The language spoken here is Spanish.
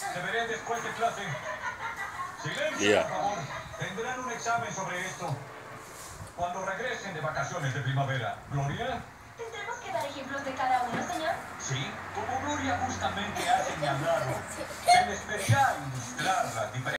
Se veré después de clase. Silencio, por favor. Tendrán un examen sobre esto cuando regresen de vacaciones de primavera. ¿Gloria? ¿Tendremos que dar ejemplos de cada uno, señor? Sí, como Gloria justamente ha señalado, se les pedirá ilustrar las diferentes